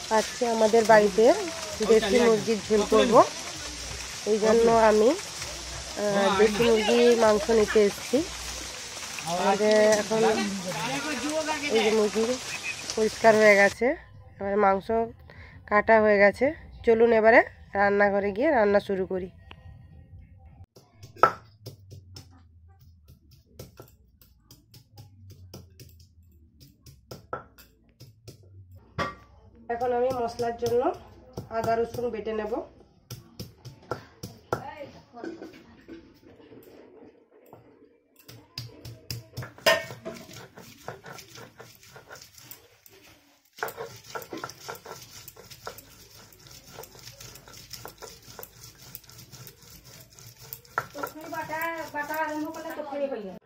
আজকে আমাদের বাড়িতে দেশি মুরগির ঝোল করব। এই জন্য আমি দেশি মুরগির মাংস নিতে এসেছি। আর এখন এই যে মুরগি পরিষ্কার হয়ে গেছে, এবারে মাংস কাটা হয়ে গেছে। চলুন এবারে রান্নাঘরে গিয়ে রান্না শুরু করি। এখন আমি মশলার জন্য আদা রসুন বেটে নেব। বাটা আরম্ভ করলে তখনই হয়ে যায়।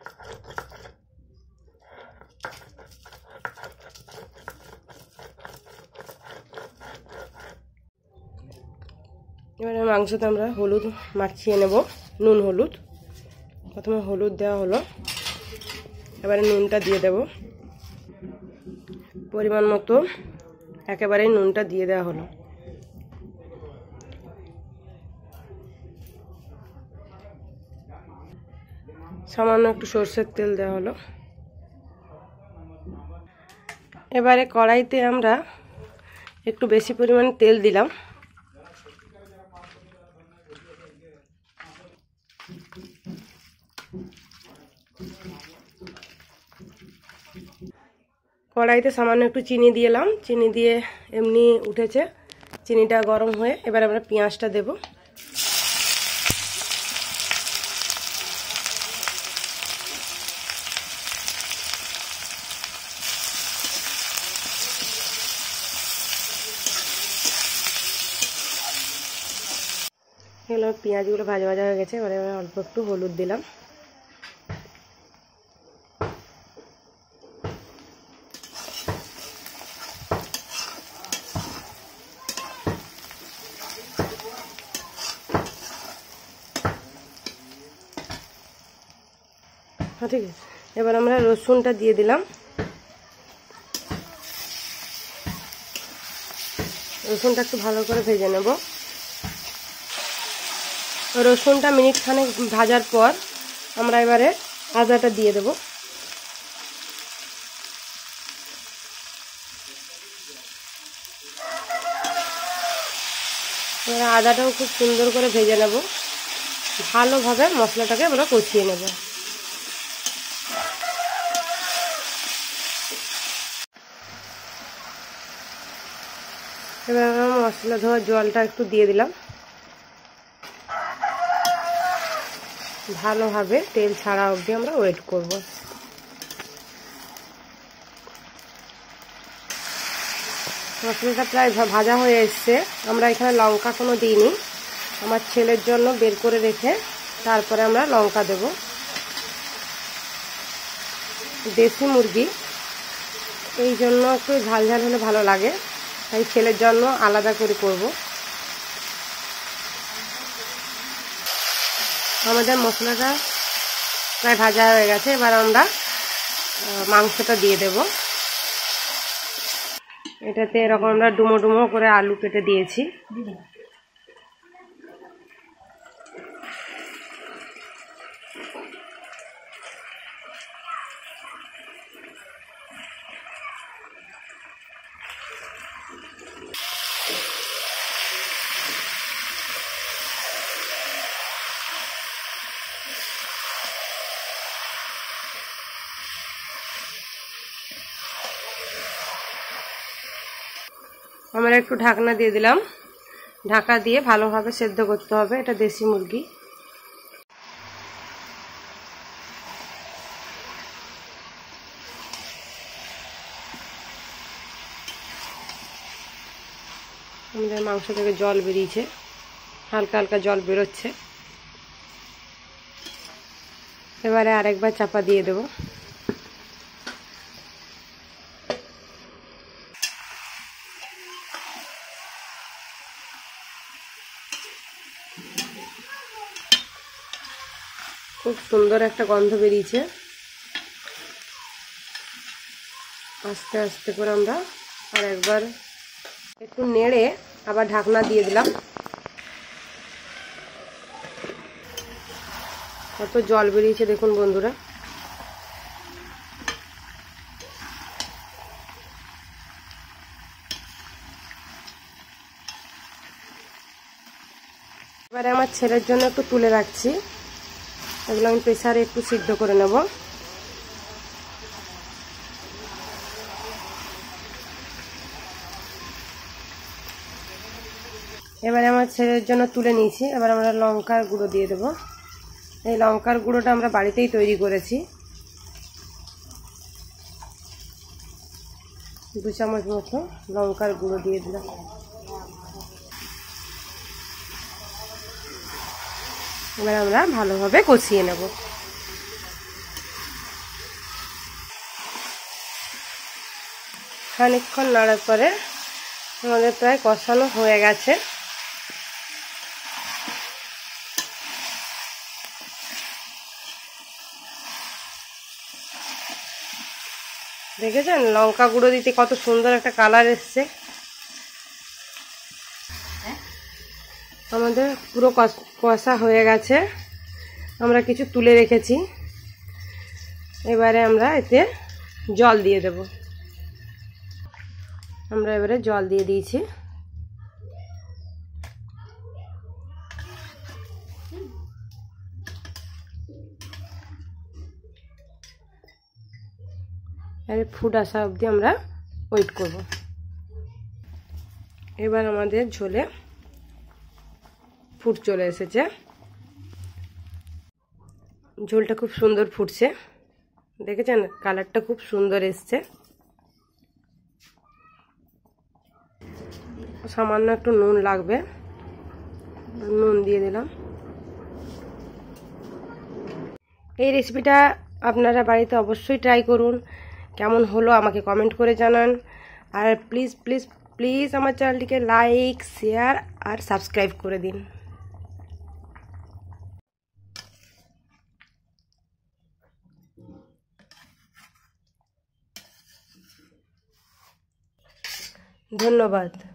এবারে মাংসতে আমরা হলুদ মাখিয়ে নেব, নুন হলুদ। প্রথমে হলুদ দেওয়া হলো, এবারে নুনটা দিয়ে দেব পরিমাণ মতো। একেবারে নুনটা দিয়ে দেওয়া হলো। সামান্য একটু সরষের তেল দেওয়া হলো। এবারে কড়াইতে আমরা একটু বেশি পরিমাণে তেল দিলাম। কড়াইতে সামান্য একটু চিনি দিলাম, চিনি দিয়ে এমনি উঠেছে। চিনিটা গরম হয়ে এবার আমরা পেঁয়াজটা দেব। এগুলো পেঁয়াজগুলো ভাজা ভাজা হয়ে গেছে। এবারে অল্প একটু হলুদ দিলাম। ঠিক আছে, এবার আমরা রসুনটা দিয়ে দিলাম। রসুনটা একটু ভালো করে ভেজে নেব। রসুনটা মিনিট খানেক ভাজার পর আমরা এবারে আদাটা দিয়ে দেব। এবার আদাটাও খুব সুন্দর করে ভেজে নেব। ভালোভাবে মশলাটাকে আমরা কষিয়ে নেব। এবার আমরা মশলা ধোয়া জলটা একটু দিয়ে দিলাম। ভালোভাবে তেল ছাড়া অবধি আমরা ওয়েট করব। মশলাটা প্রায় ভাজা হয়ে এসছে। আমরা এখানে লঙ্কা কোনো দিইনি, আমার ছেলের জন্য বের করে রেখে তারপরে আমরা লঙ্কা দেব। দেশি মুরগি এই জন্য একটু ঝাল ঝাল হলে ভালো লাগে, তাই ছেলের জন্য আলাদা করে করব। আমাদের মশলাটা প্রায় ভাজা হয়ে গেছে। এবার আমরা মাংসটা দিয়ে দেব। এটাতে এরকম আমরা ডুমো ডুমো করে আলু কেটে দিয়েছি। আমরা একটু ঢাকনা দিয়ে দিলাম। ঢাকা দিয়ে ভালোভাবে সেদ্ধ করতে হবে। এটা দেশি মুরগি। আমাদের মাংস থেকে জল বেরিয়েছে, হালকা হালকা জল বেরোচ্ছে। এবারে আরেকবার চাপা দিয়ে দেব। খুব সুন্দর একটা গন্ধ বেরিয়েছে। আস্তে আস্তে করে আমরা আর একবার একটু নেড়ে আবার ঢাকনা দিয়ে দিলাম। কত জল বেরিয়েছে দেখুন বন্ধুরা। এবারে আমার ছেলের জন্য একটু তুলে রাখছি, এগুলো আমি প্রেসারে একটু সিদ্ধ করে নেব। এবারে আমার ছেলের জন্য তুলে নিয়েছি। এবার আমরা লঙ্কার গুঁড়ো দিয়ে দেব। এই লঙ্কার গুঁড়োটা আমরা বাড়িতেই তৈরি করেছি। 2 চামচ মতো লঙ্কার গুঁড়ো দিয়ে দিলাম। এবার আমরা ভালোভাবে কষিয়ে নেব। খানিকক্ষণ নাড়ার পরে আমাদের প্রায় কষানো হয়ে গেছে। দেখেছেন লঙ্কা গুঁড়ো দিতে কত সুন্দর একটা কালার এসছে। আমাদের পুরো কষা হয়ে গেছে। আমরা কিছু তুলে রেখেছি। এবারে আমরা এতে জল দিয়ে দেব। আমরা এবারে জল দিয়ে দিয়েছি। এবারে ফুট আসা অবধি আমরা ওয়েট করব। এবার আমাদের ঝোলে ফুট চলে এসেছে। ঝোলটা খুব সুন্দর ফুটছে, দেখেছেন কালারটা খুব সুন্দর এসছে। সামান্য একটু নুন লাগবে, নুন দিয়ে দিলাম। এই রেসিপিটা আপনারা বাড়িতে অবশ্যই ট্রাই করুন। কেমন হলো আমাকে কমেন্ট করে জানান। আর প্লিজ প্লিজ প্লিজ আমার চ্যানেলটিকে লাইক, শেয়ার আর সাবস্ক্রাইব করে দিন। ধন্যবাদ।